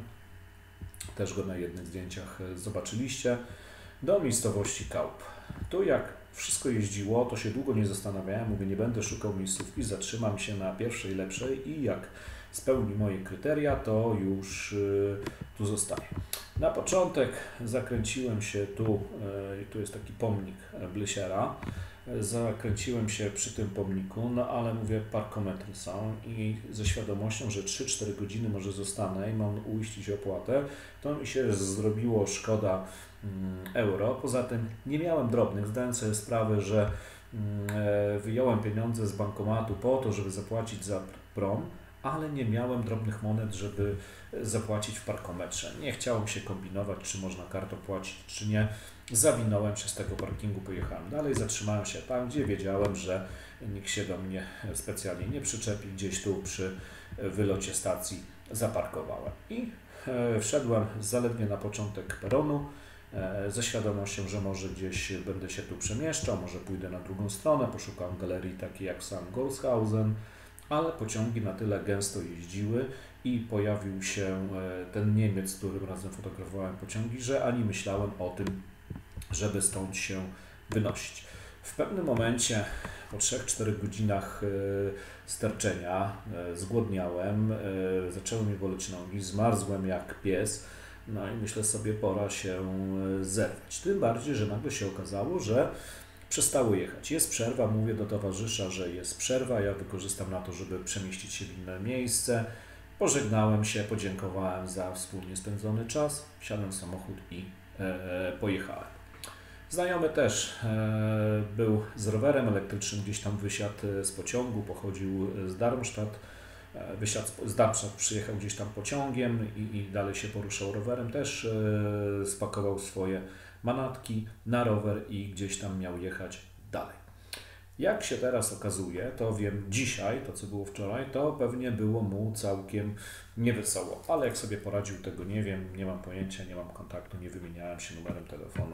Też go na jednych zdjęciach zobaczyliście. Do miejscowości Kaup. Tu jak wszystko jeździło, to się długo nie zastanawiałem, mówię, nie będę szukał miejscówki, zatrzymam się na pierwszej lepszej i jak spełni moje kryteria, to już y, tu zostaję. Na początek zakręciłem się tu, y, tu jest taki pomnik Blesiera, zakręciłem się przy tym pomniku, no ale mówię, parkometry są i ze świadomością, że trzy cztery godziny może zostanę i mam uiścić opłatę, to mi się zrobiło szkoda euro. Poza tym nie miałem drobnych, zdałem sobie sprawę, że wyjąłem pieniądze z bankomatu po to, żeby zapłacić za prom, ale nie miałem drobnych monet, żeby zapłacić w parkometrze. Nie chciało się kombinować, czy można kartą płacić, czy nie. Zawinąłem się z tego parkingu, pojechałem dalej, zatrzymałem się tam, gdzie wiedziałem, że nikt się do mnie specjalnie nie przyczepi. Gdzieś tu przy wylocie stacji zaparkowałem i wszedłem zaledwie na początek peronu, ze świadomością, że może gdzieś będę się tu przemieszczał, może pójdę na drugą stronę, poszukam galerii takiej jak sam Golshausen, ale pociągi na tyle gęsto jeździły i pojawił się ten Niemiec, z którym razem fotografowałem pociągi, że ani myślałem o tym, żeby stąd się wynosić. W pewnym momencie, po trzech czterech godzinach sterczenia, zgłodniałem, zaczęły mi boleć nogi, zmarzłem jak pies, no i myślę sobie, pora się zerwać. Tym bardziej, że nagle się okazało, że przestały jechać. Jest przerwa, mówię do towarzysza, że jest przerwa, ja wykorzystam na to, żeby przemieścić się w inne miejsce. Pożegnałem się, podziękowałem za wspólnie spędzony czas, wsiadłem w samochód i e, pojechałem. Znajomy też e, był z rowerem elektrycznym, gdzieś tam wysiadł z pociągu, pochodził z Darmstadt, e, wysiadł z Darmstadt, przyjechał gdzieś tam pociągiem i, i dalej się poruszał rowerem, też e, spakował swoje manatki na rower i gdzieś tam miał jechać dalej. Jak się teraz okazuje, to wiem dzisiaj, to co było wczoraj, to pewnie było mu całkiem niewesoło, ale jak sobie poradził, tego nie wiem, nie mam pojęcia, nie mam kontaktu, nie wymieniałem się numerem telefonu,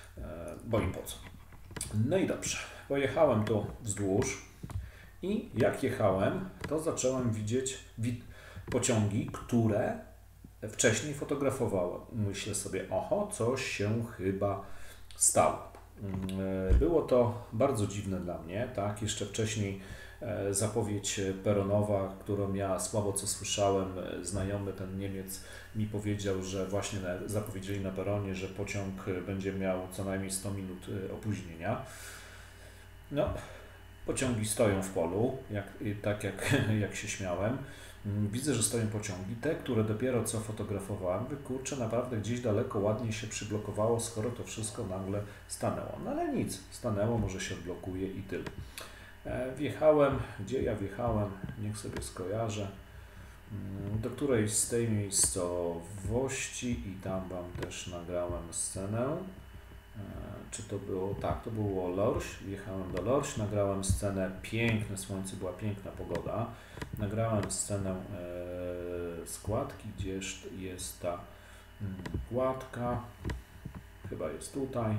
bo im po co. No i dobrze, pojechałem tu wzdłuż i jak jechałem, to zacząłem widzieć pociągi, które wcześniej fotografowałem. Myślę sobie, oho, coś się chyba stało. Było to bardzo dziwne dla mnie, tak? Jeszcze wcześniej zapowiedź peronowa, którą ja słabo co słyszałem, znajomy ten Niemiec mi powiedział, że właśnie zapowiedzieli na peronie, że pociąg będzie miał co najmniej sto minut opóźnienia. No, pociągi stoją w polu, jak, tak jak, jak się śmiałem. Widzę, że stoją pociągi. Te, które dopiero co fotografowałem, kurczę, naprawdę gdzieś daleko ładnie się przyblokowało, skoro to wszystko nagle stanęło. No ale nic, stanęło, może się odblokuje i tyle. Wjechałem, gdzie ja wjechałem, niech sobie skojarzę, do którejś z tej miejscowości i tam Wam też nagrałem scenę. Czy to było? Tak, to było Lorś. Wjechałem do Lorś, nagrałem scenę, piękne słońce, była piękna pogoda. Nagrałem scenę e, składki, gdzież jest ta mm, kładka, chyba jest tutaj.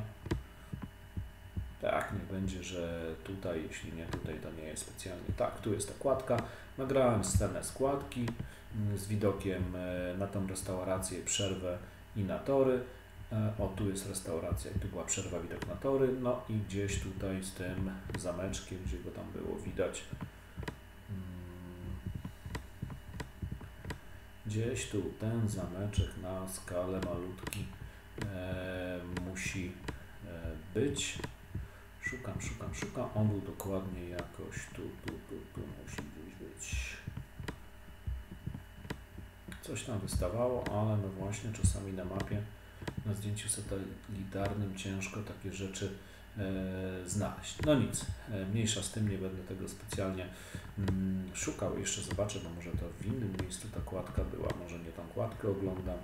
Tak, niech będzie, że tutaj, jeśli nie tutaj, to nie jest specjalnie. Tak, tu jest ta kładka. Nagrałem scenę składki mm, z widokiem e, na tą restaurację, przerwę i na tory. O, tu jest restauracja i tu była przerwa, widok na tory, no i gdzieś tutaj z tym zameczkiem, gdzie go tam było widać, gdzieś tu ten zameczek na skalę malutki e, musi e, być. Szukam, szukam, szukam, on był dokładnie jakoś tu, tu, tu, tu musi gdzieś być. Coś tam wystawało, ale no właśnie czasami na mapie, na zdjęciu satelitarnym ciężko takie rzeczy e, znaleźć. No nic, e, mniejsza z tym, nie będę tego specjalnie mm, szukał. Jeszcze zobaczę, bo może to w innym miejscu ta kładka była, może nie tą kładkę oglądam.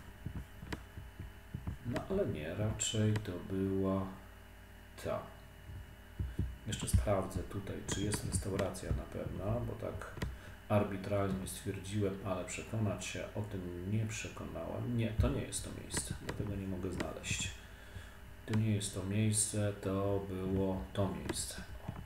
No ale nie, raczej to była ta. Jeszcze sprawdzę tutaj, czy jest restauracja na pewno, bo tak arbitralnie stwierdziłem, ale przekonać się o tym nie przekonałem. Nie, to nie jest to miejsce, dlatego nie mogę znaleźć. To nie jest to miejsce, to było to miejsce.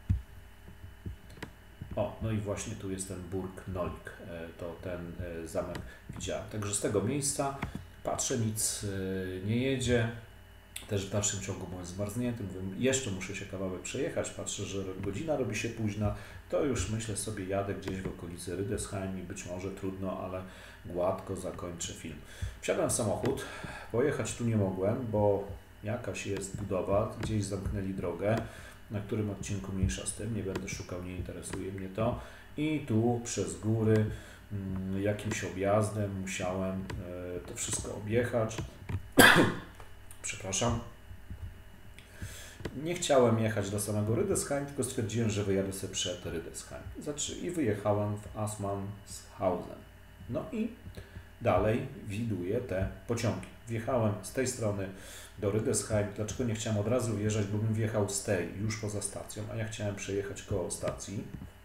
O, o no i właśnie tu jest ten Burg Nolik, to ten zamek widziałem. Także z tego miejsca patrzę, nic nie jedzie. Też w dalszym ciągu byłem zmarznięty, mówię, jeszcze muszę się kawałek przejechać, patrzę, że godzina robi się późna, to już myślę sobie, jadę gdzieś w okolicy Rydesheim i być może trudno, ale gładko zakończę film. Wsiadłem w samochód, pojechać tu nie mogłem, bo jakaś jest budowa, gdzieś zamknęli drogę, na którym odcinku mniejsza z tym, nie będę szukał, nie interesuje mnie to. I tu przez góry jakimś objazdem musiałem to wszystko objechać. Przepraszam. Nie chciałem jechać do samego Rydesheim, tylko stwierdziłem, że wyjadę sobie przed Rydesheim. I wyjechałem w Assmannshausen. No i dalej widuję te pociągi. Wjechałem z tej strony do Rydesheim. Dlaczego nie chciałem od razu wjeżdżać, bo bym wjechał z tej, już poza stacją, a ja chciałem przejechać koło stacji.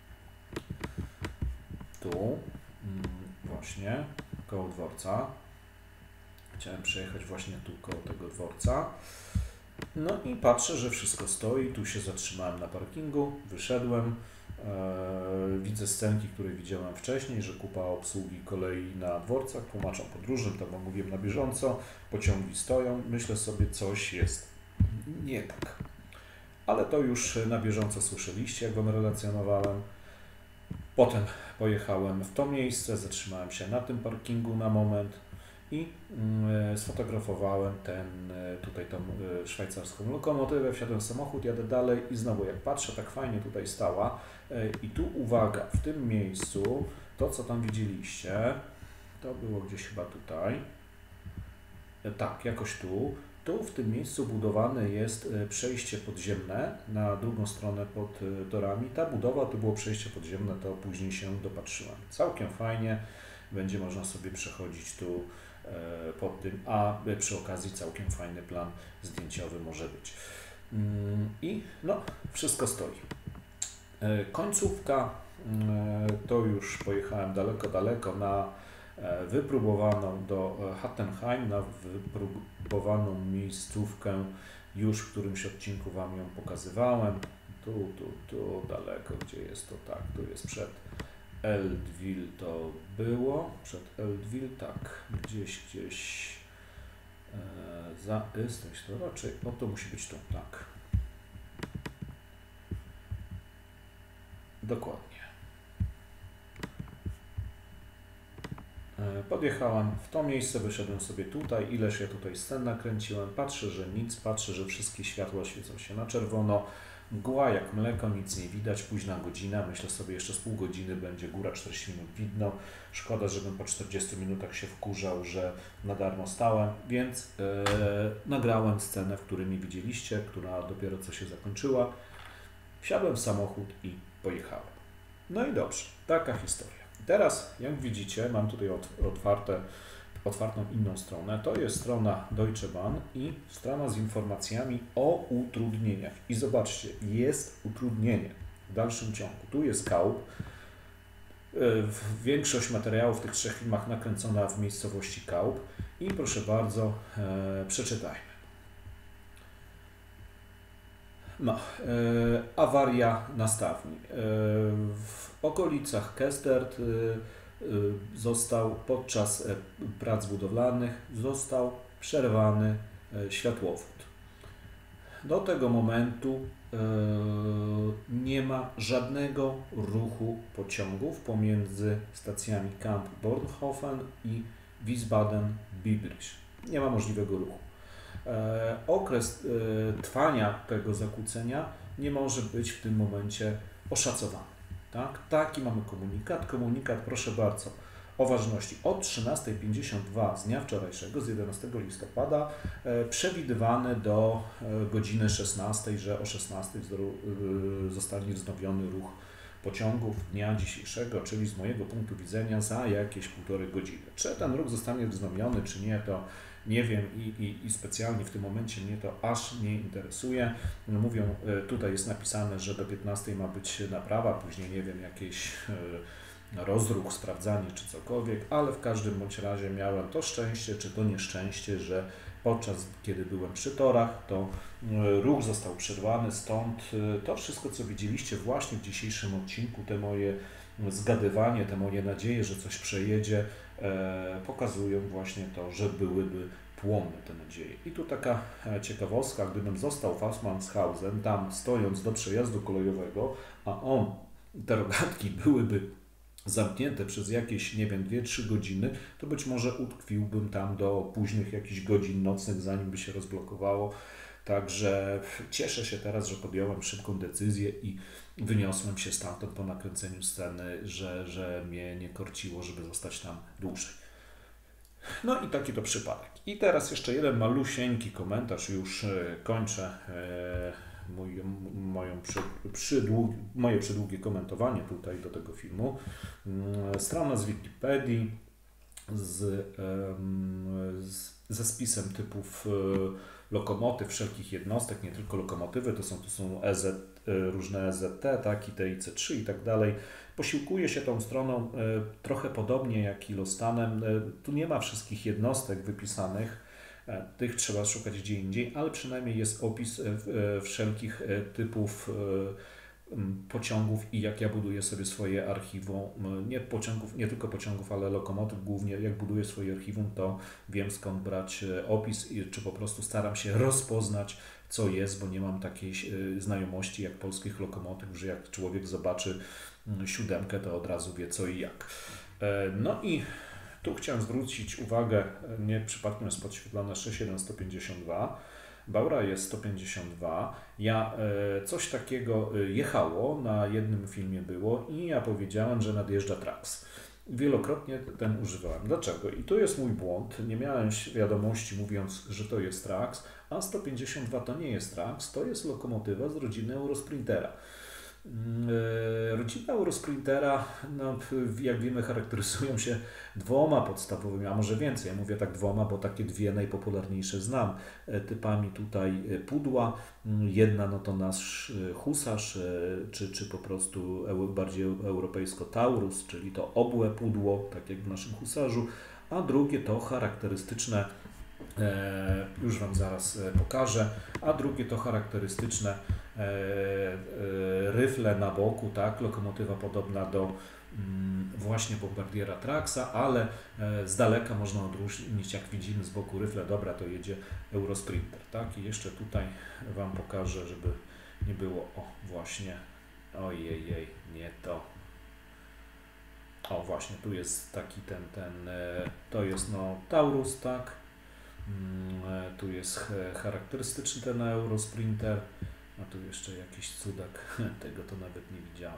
Tu, właśnie, koło dworca. Chciałem przejechać właśnie tu koło tego dworca. No i patrzę, że wszystko stoi. Tu się zatrzymałem na parkingu, wyszedłem. Eee, widzę scenki, które widziałem wcześniej, że kupa obsługi kolei na dworcach, tłumaczą podróżnym, to wam mówiłem na bieżąco. Pociągi stoją. Myślę sobie, coś jest nie tak. Ale to już na bieżąco słyszeliście, jak wam relacjonowałem. Potem pojechałem w to miejsce, zatrzymałem się na tym parkingu na moment i y, sfotografowałem ten, y, tutaj tą y, szwajcarską lokomotywę, wsiadłem w samochód, jadę dalej i znowu jak patrzę, tak fajnie tutaj stała y, i tu uwaga, w tym miejscu, to co tam widzieliście, to było gdzieś chyba tutaj, y, tak, jakoś tu, tu w tym miejscu budowane jest y, przejście podziemne na drugą stronę pod y, torami. Ta budowa to było przejście podziemne, to później się dopatrzyłem. Całkiem fajnie, będzie można sobie przechodzić tu pod tym, a przy okazji całkiem fajny plan zdjęciowy może być. I no, wszystko stoi. Końcówka, to już pojechałem daleko, daleko na wypróbowaną do Hattenheim, na wypróbowaną miejscówkę, już w którymś odcinku Wam ją pokazywałem. Tu, tu, tu, daleko, gdzie jest to tak, tu jest przed Eltville to było, przed Eltville, tak, gdzieś, gdzieś e, za Ystryś, to raczej, no to musi być tu, tak. dokładnie. Podjechałem w to miejsce, wyszedłem sobie tutaj, ileż ja tutaj scen nakręciłem, patrzę, że nic, patrzę, że wszystkie światła świecą się na czerwono, mgła jak mleko, nic nie widać, późna godzina, myślę sobie jeszcze z pół godziny będzie góra czterdzieści minut widno, szkoda, żebym po czterdziestu minutach się wkurzał, że na darmo stałem, więc yy, nagrałem scenę, w której mnie widzieliście, która dopiero co się zakończyła, wsiadłem w samochód i pojechałem. No i dobrze, taka historia. Teraz, jak widzicie, mam tutaj otwarte, otwartą inną stronę. To jest strona Deutsche Bahn i strona z informacjami o utrudnieniach. I zobaczcie, jest utrudnienie w dalszym ciągu. Tu jest Kaup. Większość materiałów w tych trzech filmach nakręcona w miejscowości Kaup. I proszę bardzo, e, przeczytajmy. No, e, awaria na stawni. E, w okolicach Kestert e, e, został podczas e, prac budowlanych został przerwany e, światłowód. Do tego momentu e, nie ma żadnego ruchu pociągów pomiędzy stacjami Kamp Bornhofen i Wiesbaden-Biebrich. Nie ma możliwego ruchu. E, okres e, trwania tego zakłócenia nie może być w tym momencie oszacowany. Tak? Taki mamy komunikat. Komunikat, proszę bardzo, o ważności od trzynastej pięćdziesiąt dwa z dnia wczorajszego, z jedenastego listopada, e, przewidywany do e, godziny szesnastej, że o szesnastej e, zostanie wznowiony ruch pociągów dnia dzisiejszego, czyli z mojego punktu widzenia za jakieś półtorej godziny. Czy ten ruch zostanie wznowiony, czy nie, to nie wiem i, i, i specjalnie w tym momencie mnie to aż nie interesuje. Mówią, tutaj jest napisane, że do piętnastej ma być naprawa, później nie wiem, jakieś rozruch, sprawdzanie czy cokolwiek, ale w każdym bądź razie miałem to szczęście, czy to nieszczęście, że podczas kiedy byłem przy torach, to ruch został przerwany, stąd to wszystko, co widzieliście właśnie w dzisiejszym odcinku, te moje zgadywanie, te moje nadzieje, że coś przejedzie, e, pokazują właśnie to, że byłyby płonne te nadzieje. I tu taka ciekawostka, gdybym został w Assmannshausen, tam stojąc do przejazdu kolejowego, a on, te rogatki byłyby zamknięte przez jakieś, nie wiem, dwie trzy godziny, to być może utkwiłbym tam do późnych jakichś godzin nocnych, zanim by się rozblokowało. Także cieszę się teraz, że podjąłem szybką decyzję i wyniosłem się stamtąd po nakręceniu sceny, że, że mnie nie korciło, żeby zostać tam dłużej. No i taki to przypadek. I teraz jeszcze jeden malusieńki komentarz, już kończę mój, moją przy, przydług, moje przydługie komentowanie tutaj do tego filmu. Strona z Wikipedii z, z, ze spisem typów lokomotyw, wszelkich jednostek, nie tylko lokomotywy, to są, to są E Z, różne E Z T, tak, I T I C trzy i tak dalej. Posiłkuję się tą stroną trochę podobnie jak i Lostanem. Tu nie ma wszystkich jednostek wypisanych, tych trzeba szukać gdzie indziej, ale przynajmniej jest opis wszelkich typów pociągów i jak ja buduję sobie swoje archiwum, nie pociągów, nie tylko pociągów, ale lokomotyw głównie, jak buduję swoje archiwum, to wiem skąd brać opis, czy po prostu staram się rozpoznać, co jest, bo nie mam takiej znajomości jak polskich lokomotyw, że jak człowiek zobaczy siódemkę, to od razu wie co i jak. No i tu chciałem zwrócić uwagę, nie przypadkiem jest podświetlone sześć jeden sto pięćdziesiąt dwa, Baura jest sto pięćdziesiąt dwa, ja e, coś takiego jechało, na jednym filmie było i ja powiedziałem, że nadjeżdża Trax. Wielokrotnie ten używałem. Dlaczego? I tu jest mój błąd, nie miałem świadomości mówiąc, że to jest Trax, a sto pięćdziesiąt dwa to nie jest Trax, to jest lokomotywa z rodziny Eurosprintera. Rodzina Eurosprintera, no, jak wiemy, charakteryzują się dwoma podstawowymi, a może więcej, ja mówię tak dwoma, bo takie dwie najpopularniejsze znam, typami tutaj pudła. Jedna no to nasz husarz, czy, czy po prostu bardziej europejsko Taurus, czyli to obłe pudło, tak jak w naszym husarzu, a drugie to charakterystyczne, już Wam zaraz pokażę, a drugie to charakterystyczne ryfle na boku, tak, lokomotywa podobna do właśnie bombardiera Traxa, ale z daleka można odróżnić, jak widzimy z boku ryfle, dobra, to jedzie Eurosprinter, tak, i jeszcze tutaj Wam pokażę, żeby nie było, o właśnie Ojej, nie to. O właśnie, tu jest taki ten, ten, e, to jest no Taurus, tak? Mm, e, Tu jest ch- charakterystyczny ten Eurosprinter, a tu jeszcze jakiś cudak, tego to nawet nie widziałem.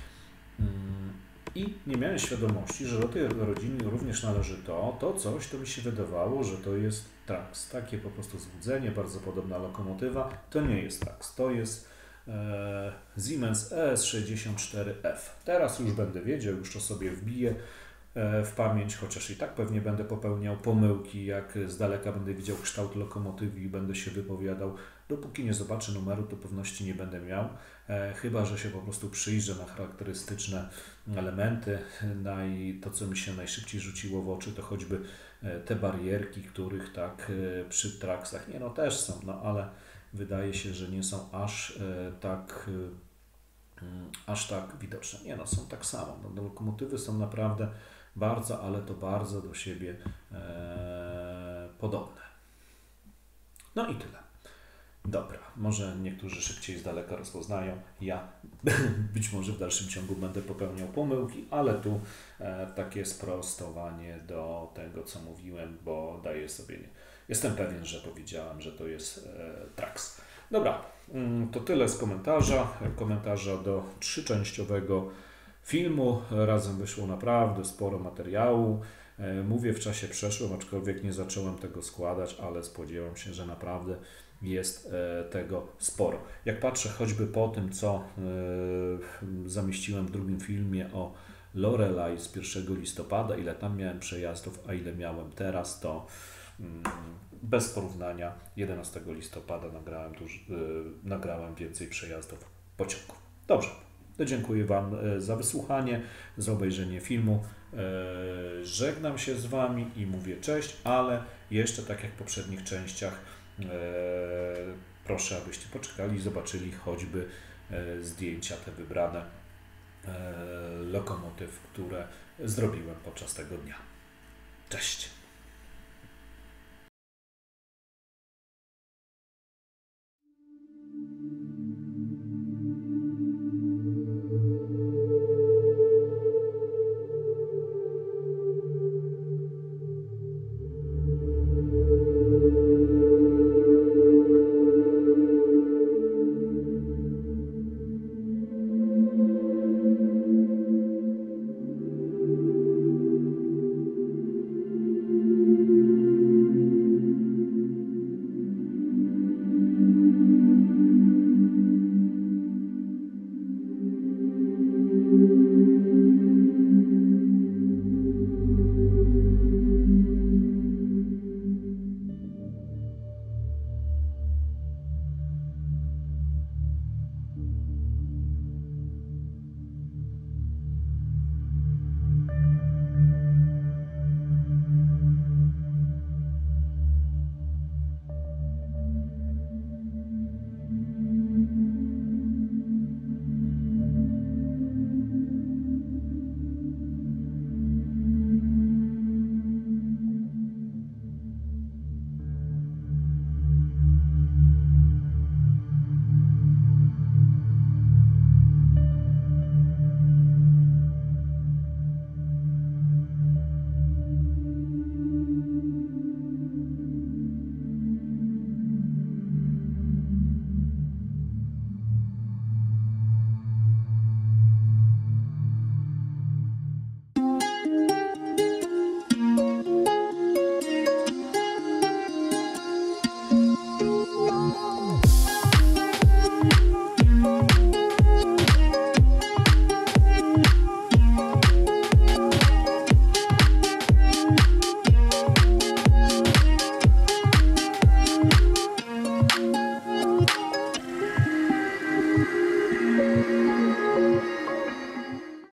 Mm, I nie miałem świadomości, że do tej rodziny również należy to, to coś, to mi się wydawało, że to jest Trax. Takie po prostu złudzenie, bardzo podobna lokomotywa. To nie jest Trax, to jest e, Siemens E S sześćdziesiąt cztery F. Teraz już będę wiedział, już to sobie wbiję e, w pamięć, chociaż i tak pewnie będę popełniał pomyłki, jak z daleka będę widział kształt lokomotywy i będę się wypowiadał. Dopóki nie zobaczę numeru, to pewności nie będę miał, e, chyba że się po prostu przyjrzę na charakterystyczne elementy. Na i to, co mi się najszybciej rzuciło w oczy, to choćby e, te barierki, których tak e, przy Traxach, nie no też są, no ale wydaje się, że nie są aż e, tak e, mm, aż tak widoczne. Nie no, są tak samo. No, no, lokomotywy są naprawdę bardzo, ale to bardzo do siebie e, podobne. No i tyle. Dobra, może niektórzy szybciej z daleka rozpoznają. Ja być może w dalszym ciągu będę popełniał pomyłki, ale tu e, takie sprostowanie do tego, co mówiłem, bo daję sobie. Nie. Jestem pewien, że powiedziałem, że to jest e, Trax. Dobra, mm, to tyle z komentarza. Komentarza do trzyczęściowego filmu. Razem wyszło naprawdę sporo materiału. E, mówię w czasie przeszłym, aczkolwiek nie zacząłem tego składać, ale spodziewam się, że naprawdę jest e, tego sporo. Jak patrzę choćby po tym, co e, zamieściłem w drugim filmie o Lorelei z pierwszego listopada, ile tam miałem przejazdów, a ile miałem teraz, to mm, bez porównania jedenastego listopada nagrałem, duż, e, nagrałem więcej przejazdów pociągów. Dobrze, to dziękuję Wam e, za wysłuchanie, za obejrzenie filmu. E, żegnam się z Wami i mówię cześć, ale jeszcze tak jak w poprzednich częściach, Eee, proszę, abyście poczekali i zobaczyli choćby e, zdjęcia te wybrane e, lokomotyw, które zrobiłem podczas tego dnia. Cześć!